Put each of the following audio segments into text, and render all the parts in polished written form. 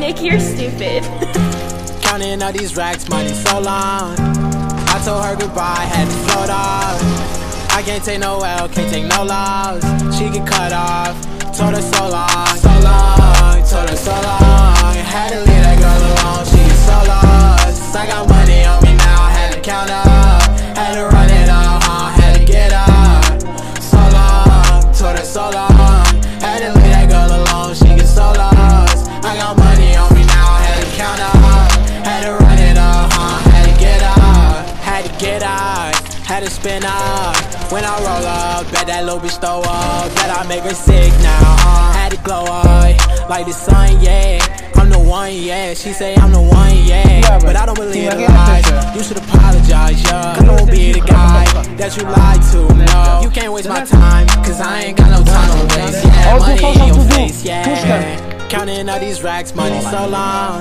Nick, you're stupid. Counting all these racks, money so long. I told her goodbye, had to float off. I can't take no L, can't take no loss. She get cut off, told her so long, so long, told her so long. Had to leave that girl alone, she is so lost. I got money on me now, had to count up, had to run it up, had to get up. So long, told her so long. Had to leave that girl alone, she gets so lost. I got money on me now, had to count up, had to run it up, had to get up, had to get out, had to spin up. When I roll up, bet that little bitch throw up, bet I make her sick now, had to glow up, like the sun, yeah. I'm the one, yeah, she say I'm the one, yeah. But I don't believe the lies, you should apologize, yeah. I don't be the guy that you lied to, no. You can't waste my time, cause I ain't got no time to waste, yeah. Money in your face, yeah. Counting all these racks, money so long.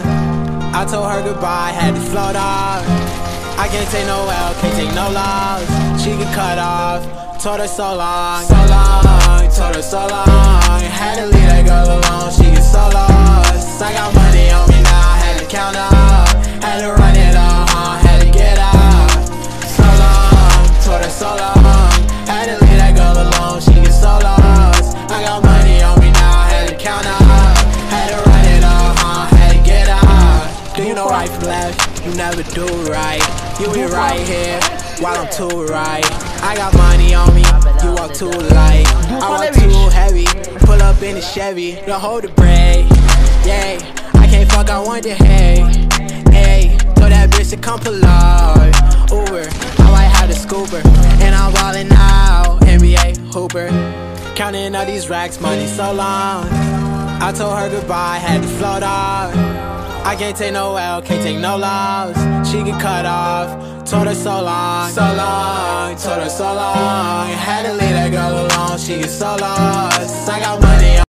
I told her goodbye, had to float off. I can't take no L, can't take no loss. She get cut off, told her so long, so long, told her so long. Had to leave that girl alone, she get so lost. I got money on me now, had to count up, had to run it up, had to get up. So long, told her so long. Had to leave that girl alone, she get so lost. I got money on me now, had to count up, had to run it up, had to get up. Do you know right from left? You never do right. You be right here while I'm too right. I got money on me, you walk too light. I walk too heavy, pull up in the Chevy. Don't hold the brake, yeah. I can't fuck, I want the hay, hey. Told that bitch to come pull up, Uber. I might have the scooper, and I'm ballin' out, NBA hooper. Counting all these racks, money so long. I told her goodbye, had to float off. I can't take no L, can't take no loss. She get cut off, told her so long, so long, told her so long. Had to leave that girl alone, she get so lost. I got money on